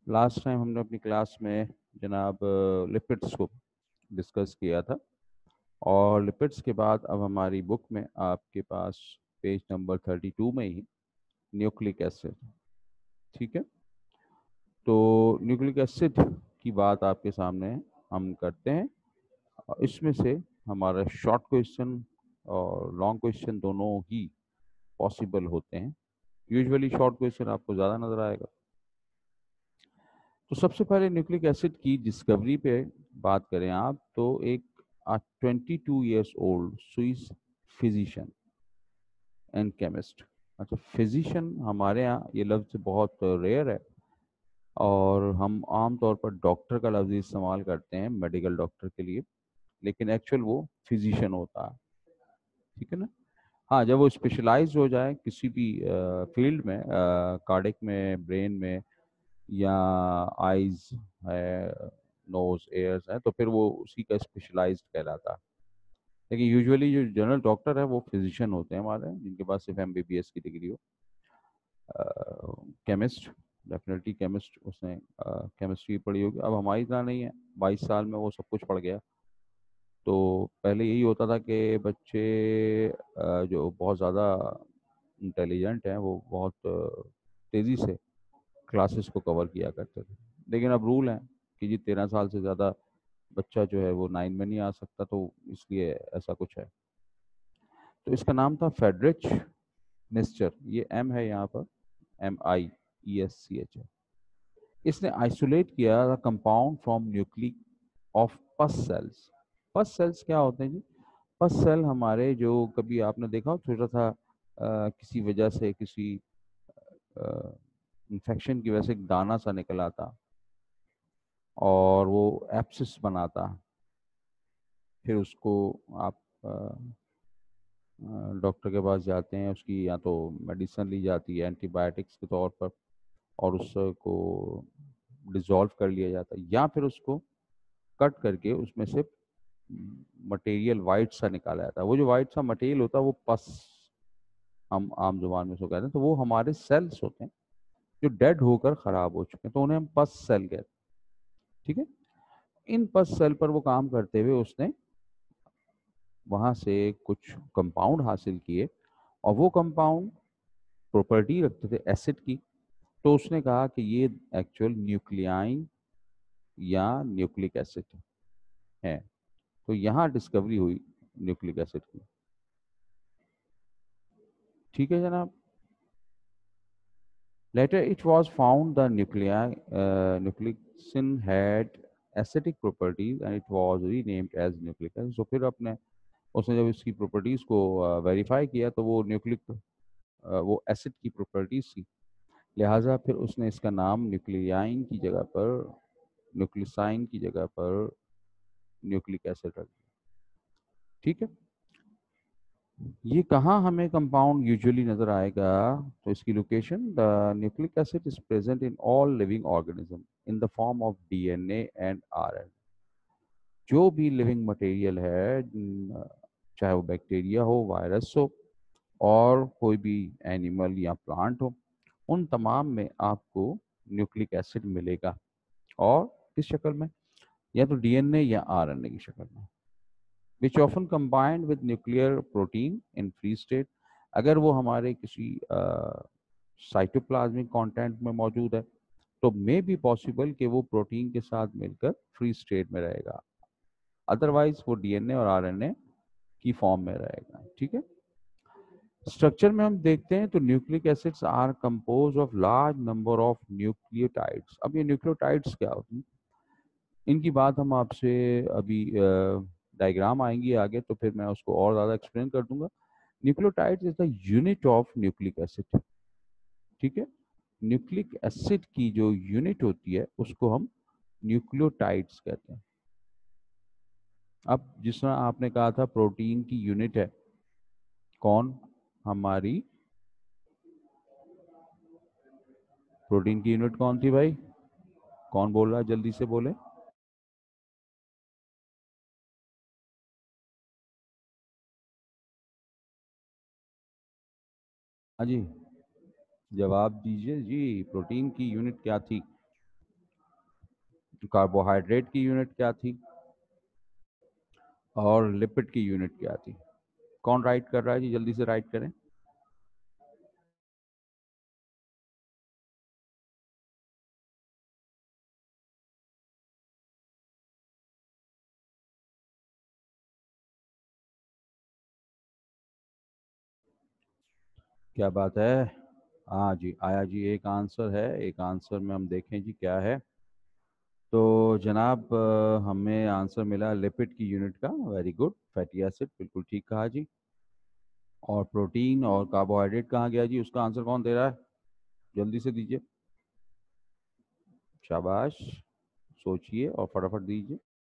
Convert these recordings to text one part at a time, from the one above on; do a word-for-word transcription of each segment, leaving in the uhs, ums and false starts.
Last time हमने अपनी class में जनाब लिपिड्स को डिस्कस किया था, और लिपिड्स के बाद अब हमारी बुक में आपके पास पेज नंबर थर्टी टू में ही न्यूक्लिक एसिड, ठीक है। तो न्यूक्लिक एसिड की बात आपके सामने हम करते हैं, और इसमें से हमारा शॉर्ट क्वेश्चन और लॉन्ग क्वेश्चन दोनों ही पॉसिबल होते हैं। यूजुअली शॉर्ट क्वेश्चन आपको ज़्यादा नज़र आएगा। तो सबसे पहले न्यूक्लिक एसिड की डिस्कवरी पे बात करें आप, तो एक twenty two years old Swiss physician and chemist. अच्छा, फिजिशियन हमारे यहाँ ये लफ्ज़ बहुत रेयर है, और हम आम तौर पर डॉक्टर का लफ्ज़ इस्तेमाल करते हैं मेडिकल डॉक्टर के लिए, लेकिन एक्चुअल वो फिजिशियन होता है, ठीक है ना। हाँ, जब वो स्पेशलाइज हो जाए किसी भी फील्ड में, कार्डिक में, ब्रेन में, या आइज है, नोज, एयर्स है, तो फिर वो उसी का स्पेशलाइज्ड कहलाता है। लेकिन यूजुअली जो जनरल डॉक्टर है वो फिजिशियन होते हैं हमारे, जिनके पास सिर्फ एमबीबीएस की डिग्री हो। केमिस्ट, डेफिनेटली केमिस्ट, उसने केमिस्ट्री पढ़ी होगी। अब हमारी तरह नहीं है, बाईस साल में वो सब कुछ पढ़ गया। तो पहले यही होता था कि बच्चे अ, जो बहुत ज़्यादा इंटेलिजेंट हैं वो बहुत तेज़ी से क्लासेस को कवर किया करते थे। लेकिन अब रूल है कि जी तेरह साल से ज़्यादा बच्चा जो है वो नाइन में नहीं आ सकता, तो इसलिए ऐसा कुछ है। तो इसका नाम था फेडरिच निस्चर, ये एम है यहाँ पर, M I E S C H है। इसने आइसोलेट किया the compound from nucleic of pus cells. Pus cells क्या होते हैं जी? पस सेल हमारे, जो कभी आपने देखा हो छोटा सा अ, किसी वजह से, किसी इन्फेक्शन की वजह से एक दाना सा निकल आता और वो एप्सिस बनाता, फिर उसको आप डॉक्टर के पास जाते हैं, उसकी या तो मेडिसिन ली जाती है एंटीबायोटिक्स के तौर पर, और उसको डिसॉल्व कर लिया जाता है, या फिर उसको कट करके उसमें से मटेरियल वाइट सा निकाला जाता है। वो जो वाइट सा मटेरियल होता है वो पस, हम आम जुबान में उसको कहते हैं। तो वो हमारे सेल्स होते हैं जो डेड होकर खराब हो चुके हैं, तो उन्हें हम पस सेल कहते हैं, ठीक है। इन पस सेल पर वो काम करते हुए उसने वहां से कुछ कंपाउंड हासिल किए, और वो कंपाउंड प्रॉपर्टी रखते थे एसिड की। तो उसने कहा कि ये एक्चुअल न्यूक्लियाइन या न्यूक्लिक एसिड है। तो यहाँ डिस्कवरी हुई न्यूक्लिक एसिड की, ठीक है जनाब। Later it was found the nuclei, uh, nucleosin had acidic properties and it was renamed as nucleic acid. So फिर अपने उसने जब इसकी प्रॉपर्टीज को वेरीफाई uh, किया, तो वो न्यूक्लिक uh, वो एसिड की प्रॉपर्टीज थी, लिहाजा फिर उसने इसका नाम न्यूक्लियाइन की जगह पर, न्यूक्लिसाइन की जगह पर न्यूक्लिक एसिड रख दिया, ठीक है। ये कहाँ हमें कंपाउंड यूजुअली नजर आएगा? तो इसकी location, the nucleic acid is present in all living organism in the form of DNA and RNA. जो भी लिविंग मटेरियल है, न, चाहे वो बैक्टीरिया हो, वायरस हो, और कोई भी एनिमल या प्लांट हो, उन तमाम में आपको न्यूक्लिक एसिड मिलेगा। और किस शक्ल में? या तो डीएनए या आरएनए की शक्ल में, which often combined with nuclear protein in free state. अगर वो हमारे किसी साइटोप्लाज्मिक कंटेंट में मौजूद है, तो मे बी पॉसिबल कि वो प्रोटीन के साथ मिलकर फ्री स्टेट में रहेगा, अदरवाइज वो डीएनए और आरएनए की फॉर्म में रहेगा, ठीक है। स्ट्रक्चर में हम देखते हैं तो nucleic acids are compose of large number of nucleotides. अब ये न्यूक्लियोटाइड्स क्या होती हैं, इनकी बात हम आपसे अभी डायग्राम आएंगी आगे, तो फिर मैं उसको और ज़्यादा एक्सप्लेन कर दूंगा। Nucleotides is the unit of nucleic acid, ठीक है। न्यूक्लिक एसिड की जो यूनिट होती है उसको हम न्यूक्लियोटाइड्स कहते हैं। अब जिस तरह आपने कहा था प्रोटीन की यूनिट है कौन? हमारी प्रोटीन की यूनिट कौन थी भाई? कौन बोल रहा है, जल्दी से बोले। हाँ जी, जवाब दीजिए जी, प्रोटीन की यूनिट क्या थी? कार्बोहाइड्रेट की यूनिट क्या थी और लिपिड की यूनिट क्या थी? कौन राइट कर रहा है जी? जल्दी से राइट करें। क्या बात है, हाँ जी आया जी, एक आंसर है। एक आंसर में हम देखें जी क्या है। तो जनाब अ, हमें आंसर मिला लिपिड की यूनिट का। वेरी गुड, फैटी एसिड, बिल्कुल ठीक कहा जी। और प्रोटीन और कार्बोहाइड्रेट कहाँ गया जी? उसका आंसर कौन दे रहा है? जल्दी से दीजिए, शाबाश, सोचिए और फटाफट दीजिए।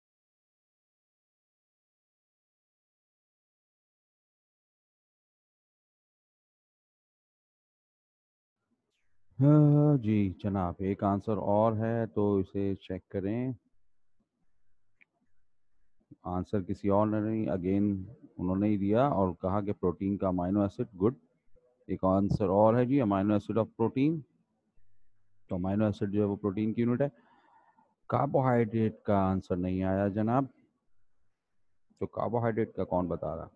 हाँ जी जनाब, एक आंसर और है तो इसे चेक करें। आंसर किसी और ने नहीं, अगेन उन्होंने ही दिया और कहा कि प्रोटीन का अमाइनो एसिड। गुड, एक आंसर और है जी, अमाइनो एसिड ऑफ प्रोटीन। तो अमाइनो एसिड जो है वो प्रोटीन की यूनिट है। कार्बोहाइड्रेट का आंसर नहीं आया जनाब, तो कार्बोहाइड्रेट का कौन बता रहा?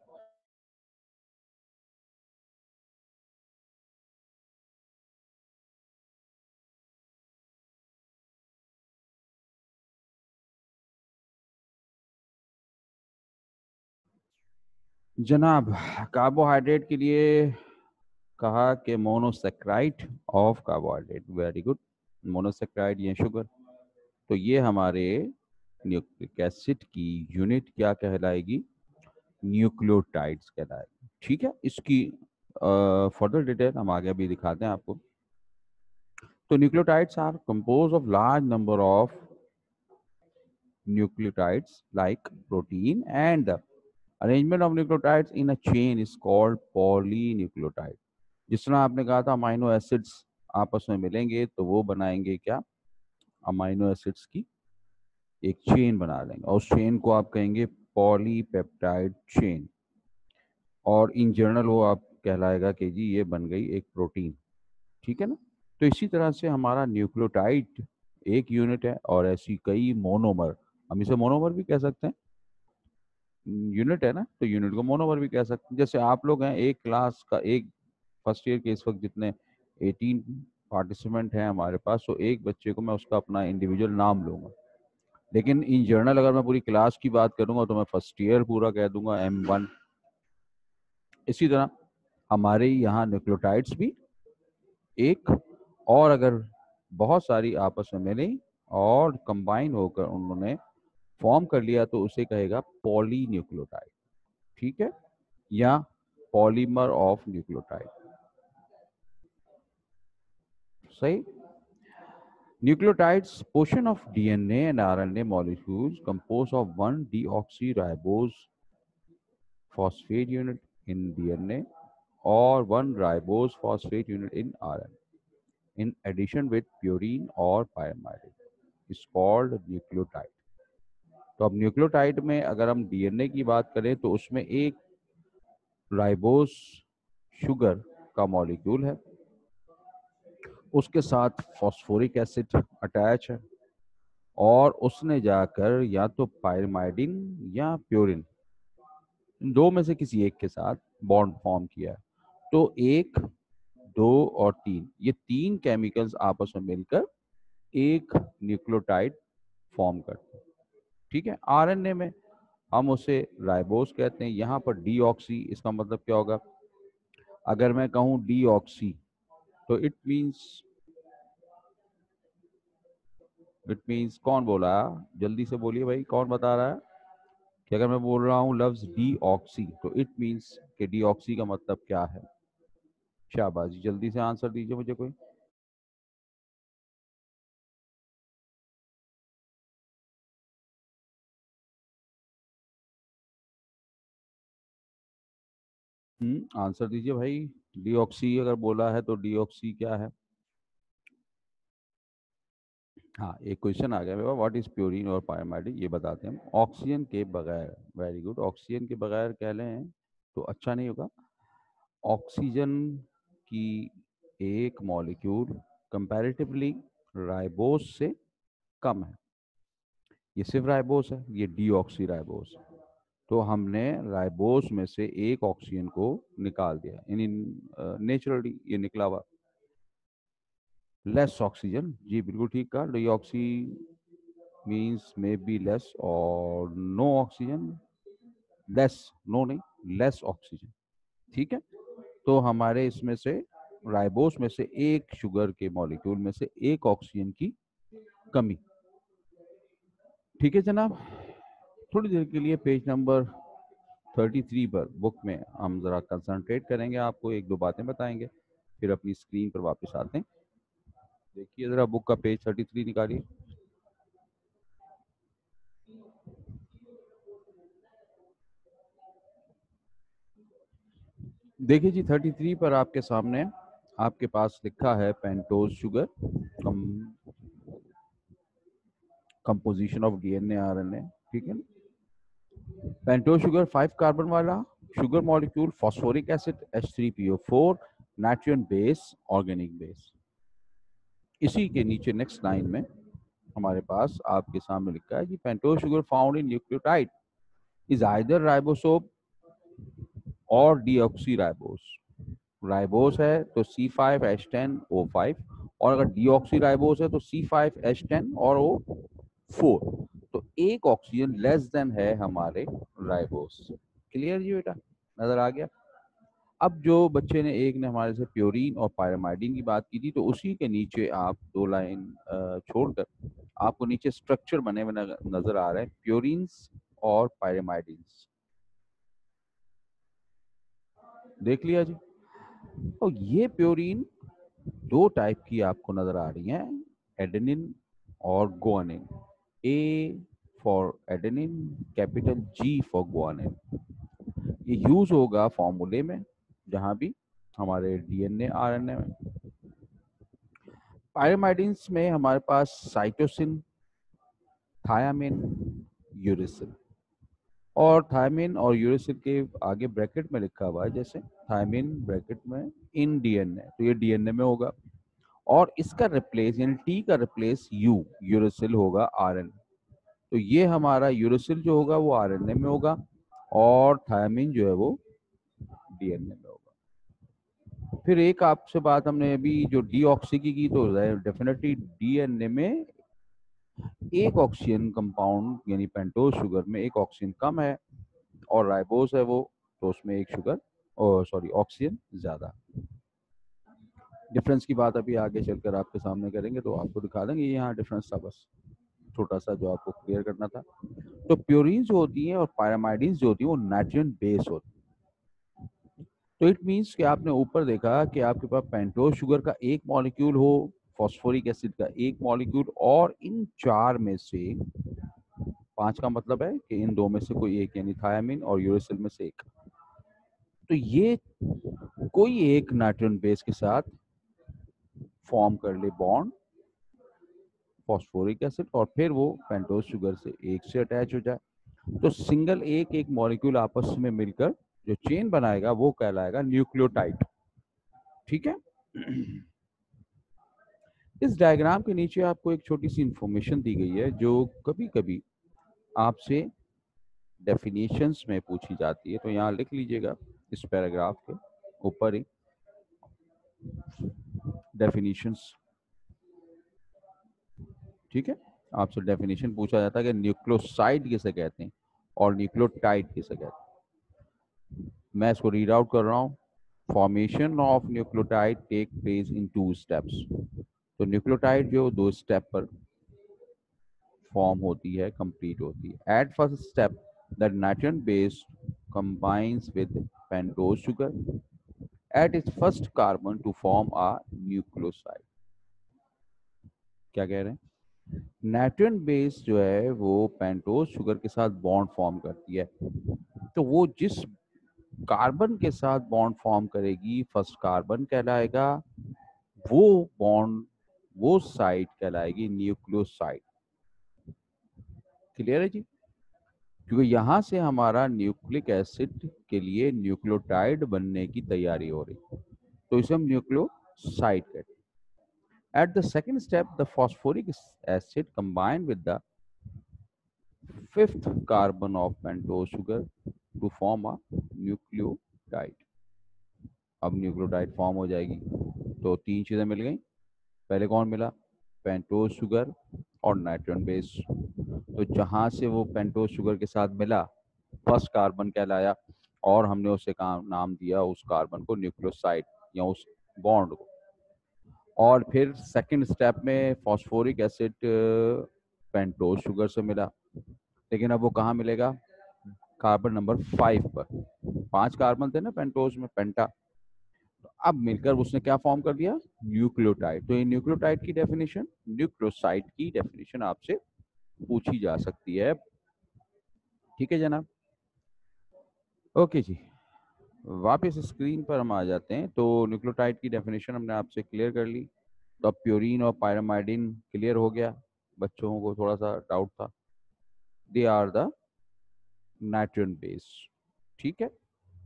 जनाब कार्बोहाइड्रेट के लिए कहा कि monosaccharide of carbohydrate. Very good, monosaccharide ये शुगर। तो ये हमारे न्यूक्लिक एसिड की यूनिट क्या कहलाएगी? न्यूक्लियोटाइड्स कहलाएगी। ठीक है, इसकी फर्दर डिटेल हम आगे भी दिखाते हैं आपको। तो nucleotides are compose of large number of nucleotides like protein, and the arrangement of nucleotides in a chain is called polynucleotide। जिस तरह आपने कहा था अमाइनो एसिड्स आपस में मिलेंगे तो वो बनाएंगे क्या? अमाइनो एसिड्स की एक चेन बना लेंगे और उस चेन को आप कहेंगे पॉलीपेप्टाइड चेन। और इन जनरल वो आप कहलाएगा कि जी ये बन गई एक प्रोटीन। ठीक है ना? तो इसी तरह से हमारा न्यूक्लियोटाइड एक यूनिट है और ऐसी कई मोनोमर, हम इसे मोनोमर भी कह सकते हैं, यूनिट है ना, तो यूनिट को मोनोमर भी कह सकते हैं। जैसे आप लोग हैं एक क्लास का, एक फर्स्ट ईयर के इस वक्त जितने अठारह पार्टिसिपेंट हैं हमारे पास, तो एक बच्चे को मैं उसका अपना इंडिविजुअल नाम लूंगा। लेकिन इन जनरल अगर मैं पूरी क्लास की बात करूंगा तो मैं फर्स्ट ईयर पूरा कह दूंगा एम वन। इसी तरह हमारे यहाँ न्यूक्लियोटाइड्स भी एक, और अगर बहुत सारी आपस में मिली और कंबाइन होकर उन्होंने फॉर्म कर लिया तो उसे कहेगा पॉलीन्यूक्लियोटाइड। ठीक है, या पॉलीमर ऑफ न्यूक्लियोटाइड। सही। Nucleotides, portion of D N A and R N A molecules composed of one deoxyribose phosphate unit in D N A or one ribose phosphate unit in R N A, in addition with purine or pyrimidine, is called nucleotide। तो अब nucleotide में अगर हम DNA की बात करें तो उसमें एक राइबोस शुगर का मॉलिक्यूल है, उसके साथ फॉस्फोरिक एसिड अटैच है और उसने जाकर या तो पायरिमाइडिन या प्योरिन, इन दो में से किसी एक के साथ बॉन्ड फॉर्म किया है। तो एक, दो और तीन, ये तीन केमिकल्स आपस में मिलकर एक न्यूक्लियोटाइड फॉर्म करते हैं। ठीक है, आरएनए में हम उसे राइबोस कहते हैं। यहाँ पर डीऑक्सी, इसका मतलब क्या होगा? अगर मैं कहूँ डीऑक्सी तो इट मींस, इट मींस कौन बोला? जल्दी से बोलिए भाई, कौन बता रहा है कि अगर मैं बोल रहा हूँ लफ्ज डीऑक्सी तो इट मींस कि डीऑक्सी का मतलब क्या है? शाबाश, जल्दी से आंसर दीजिए मुझे कोई। हम्म आंसर दीजिए भाई। डीऑक्सी अगर बोला है तो डीऑक्सी क्या है? हाँ, एक क्वेश्चन आ गया मेरे पास, व्हाट इज प्योरीन और पायरिमाइडिन, ये बताते हैं हम। ऑक्सीजन के बगैर, वेरी गुड, ऑक्सीजन के बगैर कह लें तो अच्छा नहीं होगा। ऑक्सीजन की एक मॉलिक्यूल कंपैरेटिवली राइबोस से कम है। ये सिर्फ राइबोस है, ये डीऑक्सी राइबोस है। तो हमने राइबोस में से एक ऑक्सीजन को निकाल दिया, यानी नेचुरली ये निकला हुआ लेस ऑक्सीजन। जी बिल्कुल ठीक कहा, deoxy means may be less, और नो ऑक्सीजन लेस, नो नहीं लेस ऑक्सीजन। ठीक है, तो हमारे इसमें से राइबोस में से एक शुगर के मॉलिक्यूल में से एक ऑक्सीजन की कमी। ठीक है जनाब, थोड़ी देर के लिए पेज नंबर तैंतीस पर बुक में हम ज़रा कंसंट्रेट करेंगे, आपको एक दो बातें बताएंगे, फिर अपनी स्क्रीन पर वापस आते हैं। देखिए ज़रा बुक का पेज तैंतीस निकालिए। देखिए जी तैंतीस पर आपके सामने आपके पास लिखा है pentose sugar, come composition of DNA RNA. ठीक है, पेंटोज शुगर फाइव कार्बन वाला sugar molecule, phosphoric acid H three P O four, nitrogen base, organic base. इसी के नीचे नेक्स्ट लाइन में हमारे पास आपके सामने लिखा है कि pentose sugar found in nucleotide is either ribosome और डीऑक्सी राइबोस। राइबोस है तो C five H ten O five, और अगर डीऑक्सी राइबोस है तो सी फाइव एच टेन और ओ फोर। तो एक ऑक्सीजन लेस देन है हमारे राइबोस। क्लियर जी बेटा, नजर आ गया। अब जो बच्चे ने एक ने हमारे से प्योरीन और पायरामाइडिन की बात की थी, तो उसी के नीचे आप दो लाइन छोड़कर आपको नीचे स्ट्रक्चर बने हुए नजर आ रहे हैं, प्योरीन्स और पायरामाइडिन्स। देख लिया जी। तो ये प्योरीन दो टाइप की आपको नजर आ रही हैं, एडेनिन और guanine. A for adenine, capital G for guanine. ये यूज होगा फॉर्मूले में जहां भी हमारे डीएनए आरएनए में। पायरामाइडिन्स में हमारे पास साइटोसिन, थायामिन, यूरिसिल। और थायमिन और यूरिसिल के आगे ब्रैकेट में लिखा हुआ है, जैसे थायमिन ब्रैकेट में इन डीएनए, तो ये डीएनए में होगा, और इसका रिप्लेस यानी टी का रिप्लेस यू, यूरिसिल होगा आरएन। तो ये हमारा यूरिसिल जो होगा वो आरएनए में होगा, और थायमिन जो है वो डीएनए में होगा। फिर एक आपसे बात हमने अभी जो डीऑक्सी की की, तो डेफिनेटली डीएनए में एक ऑक्सीजन कंपाउंड यानी पेंटोज शुगर में एक ऑक्सीजन कम है, और राइबोस है वो, तो उसमें एक शुगर और सॉरी ऑक्सीजन ज्यादा। डिफरेंस की बात अभी आगे चलकर आपके सामने करेंगे तो आपको दिखा देंगे, यहाँ डिफरेंस था बस छोटा सा जो आपको क्लियर करना था। तो प्योरीन जो होती है और पायरामाइडिन जो होती है वो नाइट्रोजन बेस होती है। तो इट मीन्स कि आपने ऊपर देखा कि आपके पास पेंटोज शुगर का एक मॉलिक्यूल हो, फॉस्फोरिक एसिड का एक मॉलिक्यूल, और इन चार में से पांच का मतलब है कि इन दो में से कोई एक, यानी थायामिन और यूरिसिल में से एक। तो ये कोई एक नाइट्रोजन बेस के साथ फॉर्म कर ले बॉन्ड फॉस्फोरिक एसिड, और फिर वो पेंटोज शुगर से एक से अटैच हो जाए, तो सिंगल एक एक मॉलिक्यूल आपस में मिलकर जो चेन बनाएगा वो कहलाएगा न्यूक्लियोटाइड। ठीक है। इस डायग्राम के नीचे आपको एक छोटी सी इंफॉर्मेशन दी गई है जो कभी कभी आपसे डेफिनेशंस में पूछी जाती है, तो यहाँ लिख लीजिएगा इस पैराग्राफ के ऊपर ही डेफिनेशंस। ठीक है, आपसे डेफिनेशन पूछा जाता है कि न्यूक्लियोसाइड किसे कहते हैं और न्यूक्लियोटाइड किसे कहते हैं। मैं इसको रीड आउट कर रहा हूँ। Formation of nucleotide take place in two steps. तो न्यूक्लियोटाइड जो दो स्टेप पर फॉर्म होती है, कंप्लीट होती है। At first step the nitrogen base combines with pentose sugar at its first carbon to form a nucleoside। क्या कह रहे हैं? नाइट्रोजन बेस जो है वो पेंटोज शुगर के साथ बॉन्ड फॉर्म करती है, तो वो जिस कार्बन के साथ बॉन्ड फॉर्म करेगी फर्स्ट कार्बन कहलाएगा, वो बॉन्ड वो साइड कहलाएगी न्यूक्लियोसाइड। क्लियर है जी? क्योंकि यहां से हमारा न्यूक्लिक एसिड के लिए न्यूक्लियोटाइड बनने की तैयारी हो रही, तो इसे हम न्यूक्लियोसाइड कहते हैं। At the second step, the phosphoric acid combined with the fifth carbon of pentose sugar to form a nucleotide. अब न्यूक्लियोटाइड फॉर्म हो जाएगी तो तीन चीजें मिल गई। पहले कौन मिला? पेंटोज शुगर और नाइट्रोजन बेस। तो जहां से वो पेंटोज शुगर के साथ मिला, फर्स्ट कार्बन कहलाया और हमने उसे का नाम दिया उस कार्बन को न्यूक्लियोसाइड या उस बॉन्ड को। और फिर सेकंड स्टेप में फॉस्फोरिक एसिड पेंटोज शुगर से मिला, लेकिन अब वो कहाँ मिलेगा? कार्बन नंबर फाइव पर। पांच कार्बन थे ना पेंटोज में, पेंटा। तो अब मिलकर उसने क्या फॉर्म कर दिया? न्यूक्लियोटाइड। तो ये न्यूक्लियोटाइड की डेफिनेशन, न्यूक्लियोसाइड की डेफिनेशन आपसे पूछी जा सकती है। ठीक है जनाब। ओके जी, वापस स्क्रीन पर हम आ जाते हैं। तो न्यूक्लियोटाइड की डेफिनेशन हमने आपसे क्लियर कर ली। तो अब प्योरीन और पायरामाइडिन क्लियर हो गया। बच्चों को थोड़ा सा डाउट था। They are the nitrogen base. ठीक है।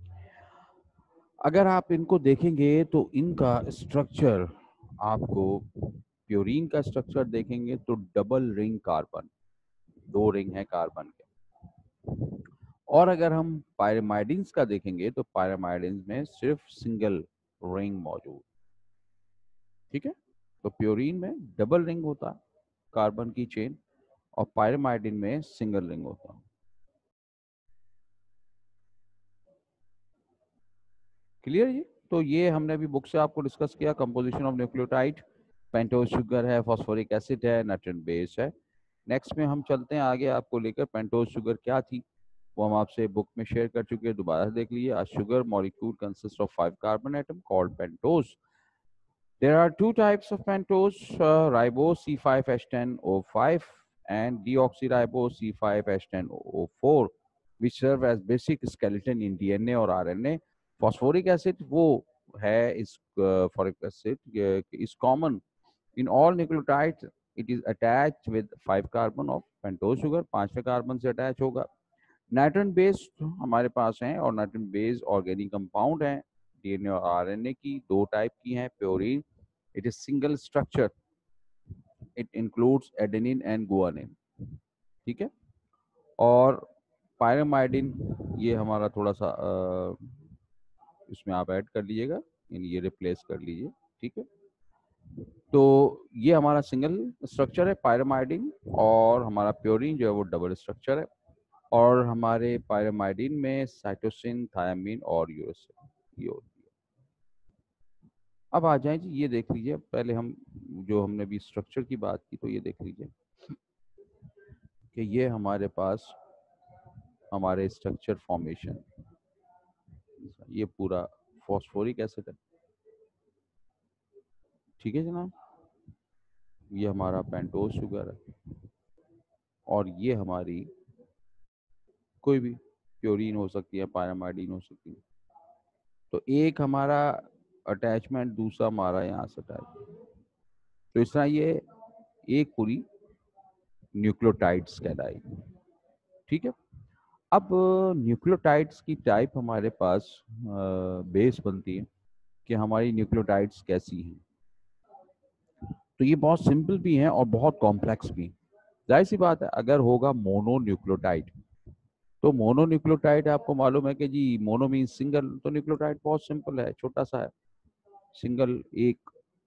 अगर आप इनको देखेंगे तो इनका स्ट्रक्चर आपको, प्योरीन का स्ट्रक्चर देखेंगे तो डबल रिंग कार्बन, दो रिंग है कार्बन के। और अगर हम पायरामाइडिन्स का देखेंगे तो पायरामाइडिन्स में सिर्फ सिंगल रिंग मौजूद। ठीक है। तो प्योरीन में डबल रिंग होता है कार्बन की चेन और पायरामाइडिन में सिंगल रिंग होता है। क्लियर जी? तो ये हमने अभी बुक से आपको डिस्कस किया, composition of nucleotide. Pentose sugar है, फॉस्फोरिक एसिड है, नाइट्रोजन बेस है। नेक्स्ट में हम चलते हैं आगे आपको लेकर। पेंटोज शुगर क्या थी वो हम आपसे बुक में शेयर कर चुके हैं, दोबारा देख लीजिए। A sugar molecule consist of five carbon atom called pentose. There are two types of pentose, uh, ribose C five H ten O five and deoxyribose C five H ten O four, which serve as basic skeleton in D N A और R N A. Phosphoric acid वो है is uh, phosphoric acid uh, is common in all nucleotides. It is attached with five carbon of pentose sugar, पांचवें carbon से attach होगा। Nitrogen base हमारे पास हैं और नाइट्रोजन बेस ऑर्गेनिक कंपाउंड हैं, डीएनए और आरएनए की दो टाइप की हैं। Purine, it is single structure, it includes adenine and guanine. ठीक है। और पायरामाइडिन ये हमारा थोड़ा सा आ, इसमें आप ऐड कर लीजिएगा, ये रिप्लेस कर लीजिए। ठीक है। तो ये हमारा सिंगल स्ट्रक्चर है पायरामाइडिन, और हमारा प्योरीन जो है वो डबल स्ट्रक्चर है। और हमारे पायरामाइडिन में साइटोसिन, थायामीन और यूरेसिल ये होती है। अब आ जाए जी, ये देख लीजिए। पहले हम जो हमने भी स्ट्रक्चर की बात की तो ये देख लीजिए कि ये हमारे पास हमारे स्ट्रक्चर फॉर्मेशन, ये पूरा फॉस्फोरिक एसिड है। ठीक है जनाब। ये हमारा पेंटोज शुगर है और ये हमारी कोई भी प्योरीन हो सकती है, पायरामाइडिन हो सकती है। तो एक हमारा अटैचमेंट, दूसरा हमारा यहाँ से अटैच। तो इस तरह ये एक पूरी न्यूक्लियोटाइड्स कहलाएगी। ठीक है। अब न्यूक्लियोटाइड्स की टाइप हमारे पास बेस बनती है कि हमारी न्यूक्लियोटाइड्स कैसी हैं। तो ये बहुत सिंपल भी हैं और बहुत कॉम्प्लेक्स भी। जाहिर सी बात है, अगर होगा मोनो न्यूक्लियोटाइड तो मोनो न्यूक्लियोटाइड आपको मालूम है कि जी मोनो मीन सिंगल, तो न्यूक्लियोटाइड बहुत सिंपल है, छोटा सा है, सिंगल एक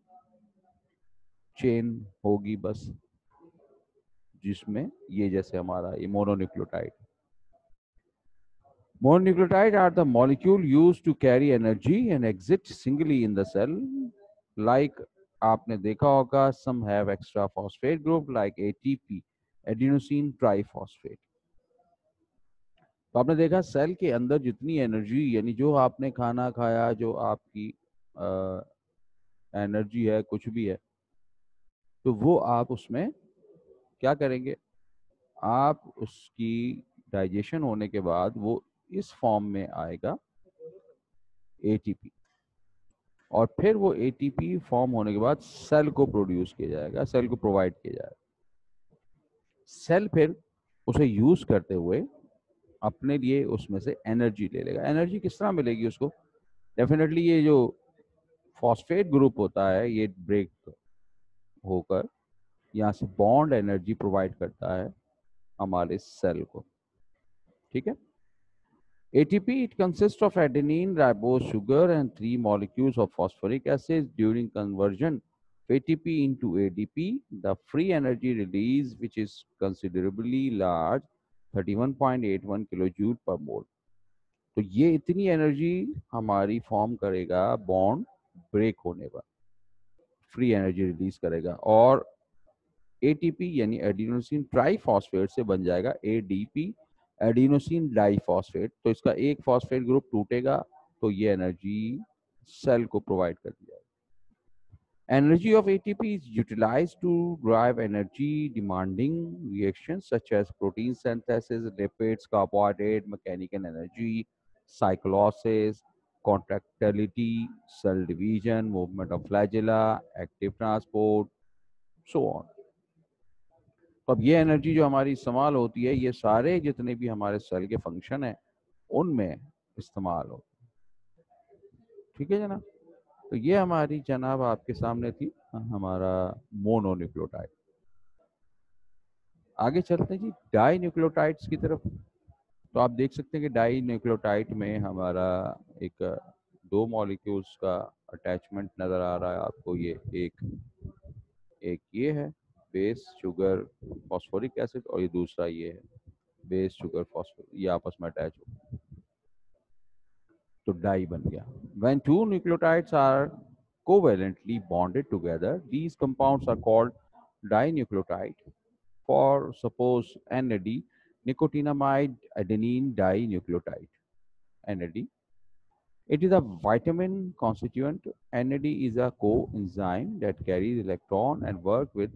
चेन होगी बस, जिसमें ये जैसे हमारा ये mononucleotide. Mononucleotide are the molecule used to carry energy and exit singly in the cell. Like आपने देखा होगा, some have extra phosphate group like A T P, adenosine triphosphate. तो आपने देखा सेल के अंदर जितनी एनर्जी, यानी जो आपने खाना खाया, जो आपकी एनर्जी है, कुछ भी है, तो वो आप उसमें क्या करेंगे? आप उसकी डाइजेशन होने के बाद वो इस फॉर्म में आएगा एटीपी, और फिर वो एटीपी फॉर्म होने के बाद सेल को प्रोड्यूस किया जाएगा, सेल को प्रोवाइड किया जाएगा। सेल फिर उसे यूज करते हुए अपने लिए उसमें से एनर्जी ले लेगा। एनर्जी किस तरह मिलेगी उसको? डेफिनेटली ये जो फॉस्फेट ग्रुप होता है ये ब्रेक होकर यहाँ से बॉन्ड एनर्जी प्रोवाइड करता है हमारे सेल को। ठीक है। A T P, it consists of adenine, ribose sugar, and three molecules of phosphoric acid. During conversion of A T P into A D P, the free energy release, which is considerably large, thirty-one point eight one kilojoule per mole. तो ये इतनी energy हमारी form करेगा bond break होने पर, free energy release करेगा, और ATP यानी एडिनोसिन ट्राइफॉस्फेट से बन जाएगा एडीपी, एडिनोसिन डाइफॉस्फेट। तो इसका एक फॉस्फेट ग्रुप टूटेगा तो ये एनर्जी सेल को प्रोवाइड कर दिया। Energy of A T P is utilized to drive energy demanding reactions such as protein synthesis, lipids, carbohydrate, mechanical energy, cyclosis, contractility, cell division, movement of flagella, active transport, so on. तो अब ये energy जो हमारी इस्तेमाल होती है, ये सारे जितने भी हमारे सेल के फंक्शन है उनमें इस्तेमाल होती है। ठीक है जनाब। तो ये हमारी जनाब आपके सामने थी हमारा मोनोन्यूक्लियोटाइड। आगे चलते हैं जी डाई न्यूक्लियोटाइड्स की तरफ। तो आप देख सकते हैं कि डाई न्यूक्लियोटाइड में हमारा एक दो मॉलिक्यूल्स का अटैचमेंट नजर आ रहा है आपको। ये एक एक ये है बेस शुगर फॉस्फोरिक एसिड, और ये दूसरा ये है बेस शुगर फॉस्फोरिक, ये आपस में अटैच हो तो डाई बन गया। When two nucleotides are covalently bonded together, these compounds are called dinucleotide. For suppose N A D, nicotinamide adenine dinucleotide, N A D. It is a vitamin constituent. N A D is a coenzyme that carries electron and work with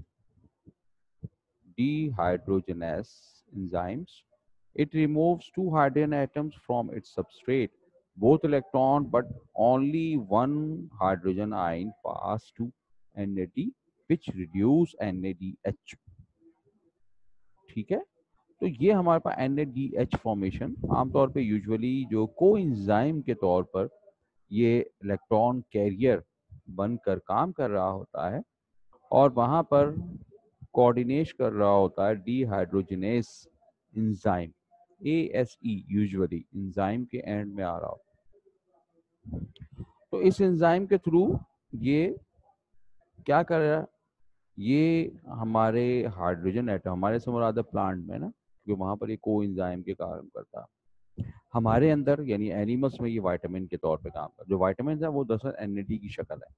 dehydrogenase enzymes. It removes two hydrogen atoms from its substrate, both electron, but only one hydrogen ion pass to N A D, which reduce N A D H. ठीक है। तो ये हमारे पास N A D H formation आमतौर पे usually जो coenzyme के तौर पर ये इलेक्ट्रॉन कैरियर बनकर काम कर रहा होता है, और वहां पर कोऑर्डिनेट कर रहा होता है dehydrogenase enzyme, A S E usually enzyme के एंड में आ रहा होता है। तो इस एंजाइम के थ्रू ये क्या कर रहा है, ये हमारे हाइड्रोजन एटम हमारे समरादा प्लांट में ना, जो वहां पर ये कोएंजाइम के कारण करता है, हमारे अंदर यानी एनिमल्स में ये विटामिन के तौर पे काम करता है। जो विटामिन है वो दरअसल N A D की शक्ल है,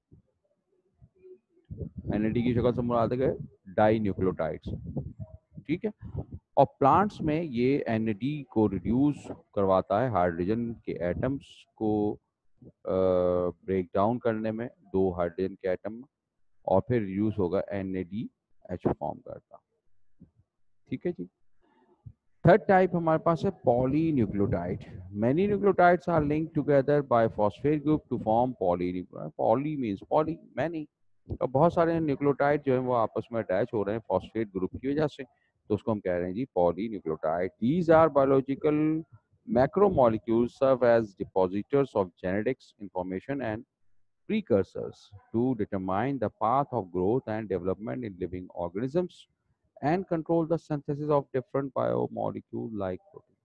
N A D की शक्ल से मुराद है डाई न्यूक्लियोटाइड्स। ठीक है। और प्लांट्स में ये N A D को रिड्यूस करवाता है, हाइड्रोजन के एटम्स को ब्रेक डाउन करने में, दो हाइड्रोजन के एटम में, और फिर रिड्यूस होगा N A D H form करता। ठीक है जी। थर्ड टाइप हमारे पास है polynucleotide. Many nucleotides are linked together by phosphate group to form polynucleotide. Poly means poly, many. तो बहुत सारे न्यूक्लियोटाइड जो है वो आपस में अटैच हो रहे हैं फॉस्फेट ग्रुप की वजह से, तो उसको हम कह रहे हैं जी polynucleotide. These are biological macromolecules serve as depositors of genetics information and precursors to determine the path of growth and development in living organisms and control the synthesis of different biomolecules like protein.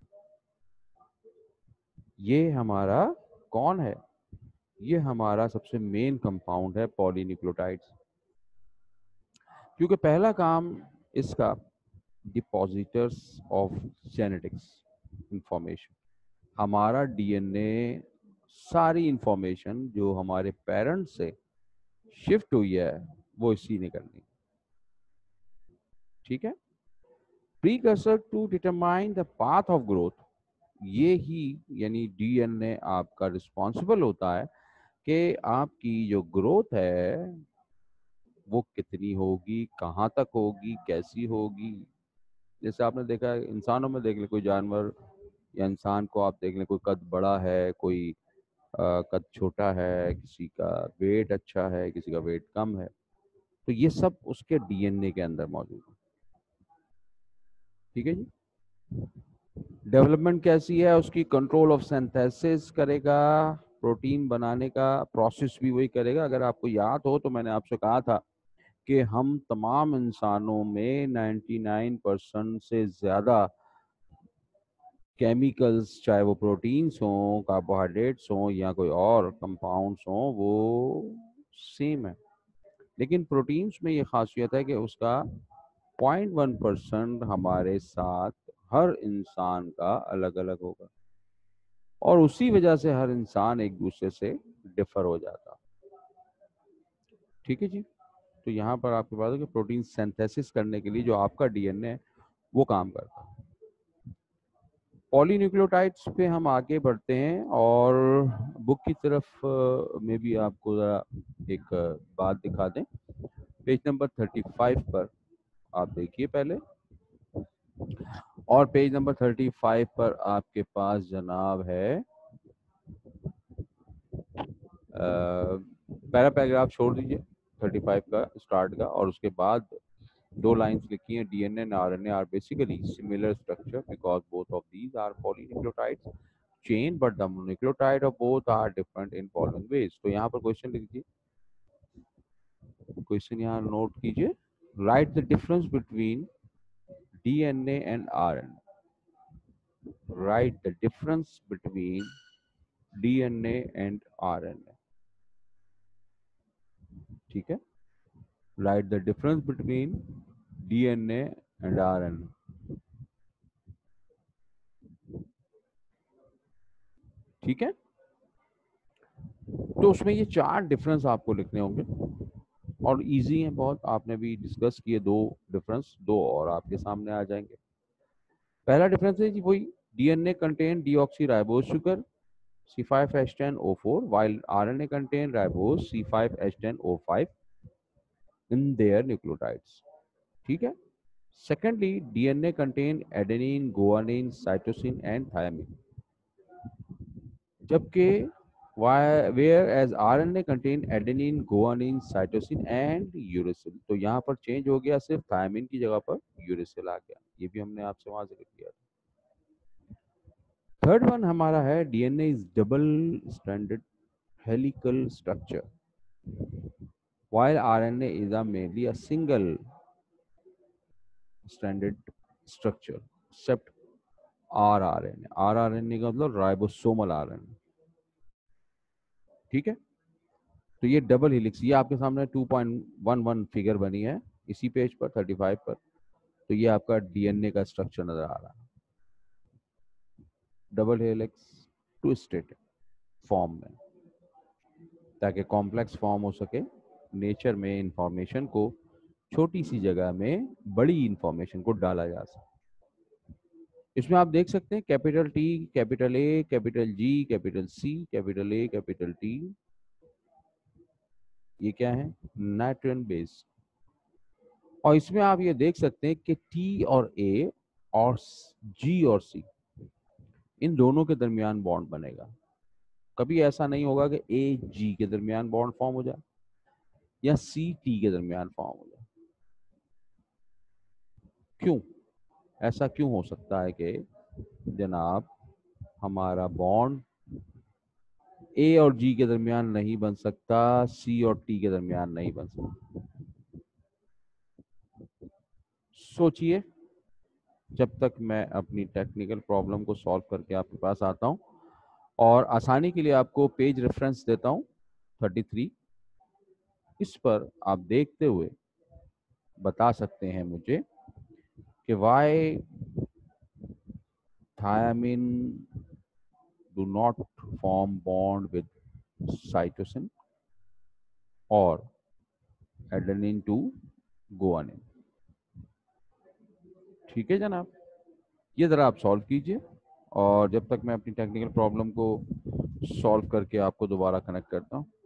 ये हमारा कौन है, ये हमारा सबसे main compound है polynucleotides, क्योंकि पहला काम इसका डिपॉजिटर्स ऑफ जेनेटिक्स इंफॉर्मेशन, हमारा डीएनए सारी इंफॉर्मेशन जो हमारे पेरेंट्स से शिफ्ट हुई है वो इसी ने करनी। ठीक है। Precursor to determine the path of growth, ये ही यानी डीएनए आपका रिस्पॉन्सिबल होता है कि आपकी जो ग्रोथ है वो कितनी होगी, कहाँ तक होगी, कैसी होगी। जैसे आपने देखा है इंसानों में, देख ले कोई जानवर या इंसान को आप देख लें, कोई कद बड़ा है, कोई आ, कद छोटा है, किसी का वेट अच्छा है, किसी का वेट कम है, तो ये सब उसके डीएनए के अंदर मौजूद है। ठीक है जी। डेवलपमेंट कैसी है उसकी, कंट्रोल ऑफ सिंथेसिस करेगा, प्रोटीन बनाने का प्रोसेस भी वही करेगा। अगर आपको याद हो तो मैंने आपसे कहा था कि हम तमाम इंसानों में निन्यानवे परसेंट से ज़्यादा केमिकल्स, चाहे वो प्रोटीन्स हों, कार्बोहाइड्रेट्स हों या कोई और कंपाउंड्स हों, वो सेम है। लेकिन प्रोटीन्स में ये खासियत है कि उसका पॉइंट वन परसेंट हमारे साथ हर इंसान का अलग अलग होगा, और उसी वजह से हर इंसान एक दूसरे से डिफर हो जाता। ठीक है जी। तो यहाँ पर आपके पास है कि प्रोटीन सिंथेसिस करने के लिए जो आपका डीएनए है वो काम करता है। पॉलीन्यूक्लियोटाइड्स पे हम आगे बढ़ते हैं, और बुक की तरफ अ, में भी आपको जरा एक अ, बात दिखा दें। पेज नंबर थर्टी फाइव पर आप देखिए पहले, और पेज नंबर थर्टी फाइव पर आपके पास जनाब है पहला पैराग्राफ छोड़ दीजिए थर्टी फाइव का स्टार्ट का, और उसके बाद दो लाइंस लिखी हैं। DNA and RNA are basically similar structure because both of these are polynucleotides chain, but the nucleotide of both are different in following ways. तो यहाँ पर क्वेश्चन लिख दीजिए, क्वेश्चन यहाँ नोट कीजिए। Write the difference between DNA and RNA. Write the difference between DNA and RNA. ठीक है, write the difference between DNA and RNA. ठीक है, तो उसमें ये चार डिफरेंस आपको लिखने होंगे, और इजी है बहुत। आपने भी डिस्कस किए दो डिफरेंस, दो और आपके सामने आ जाएंगे। पहला डिफरेंस है जी वही, DNA contain deoxyribose sugar C five H ten O four while RNA contain ribose C five H ten O five in their nucleotides। ठीक है। Secondly, DNA contain adenine, guanine, cytosine and thymine, जबकि whereas RNA contain adenine, guanine, cytosine and uracil। तो यहाँ पर change हो गया, सिर्फ thiamine की जगह पर यूरेसिल आ गया। ये भी हमने आपसे वहां जिक्र किया। थर्ड वन हमारा है DNA is double stranded helical structure while RNA is a mainly a single stranded structure except rRNA. RRNA का मतलब राइबोसोमल आरएनए। ठीक है, तो ये डबल हेलिक्स, ये आपके सामने two point one one figure बनी है इसी पेज पर थर्टी फाइव पर। तो ये आपका डीएनए का स्ट्रक्चर नजर आ रहा है, डबल हेलिक्स ट्विस्टेड फॉर्म में, ताकि कॉम्प्लेक्स फॉर्म हो सके। नेचर में इंफॉर्मेशन को छोटी सी जगह में बड़ी इंफॉर्मेशन को डाला जा सके। इसमें आप देख सकते हैं capital T, capital A, capital G, capital C, capital A, capital T, ये क्या है? Nitrogen base. और इसमें आप ये देख सकते हैं कि टी और ए और जी और सी, इन दोनों के दरमियान बॉन्ड बनेगा। कभी ऐसा नहीं होगा कि ए जी के दरमियान बॉन्ड फॉर्म हो जाए या सी टी के दरमियान फॉर्म हो जाए। क्यों ऐसा क्यों हो सकता है कि जनाब हमारा बॉन्ड ए और जी के दरमियान नहीं बन सकता, सी और टी के दरमियान नहीं बन सकता? सोचिए, जब तक मैं अपनी टेक्निकल प्रॉब्लम को सॉल्व करके आपके पास आता हूं, और आसानी के लिए आपको पेज रेफरेंस देता हूं थर्टी थ्री। इस पर आप देखते हुए बता सकते हैं मुझे कि why thiamine do not form bond with cytosine or adenine to guanine। ठीक है जनाब, ये ज़रा आप सॉल्व कीजिए, और जब तक मैं अपनी टेक्निकल प्रॉब्लम को सॉल्व करके आपको दोबारा कनेक्ट करता हूँ।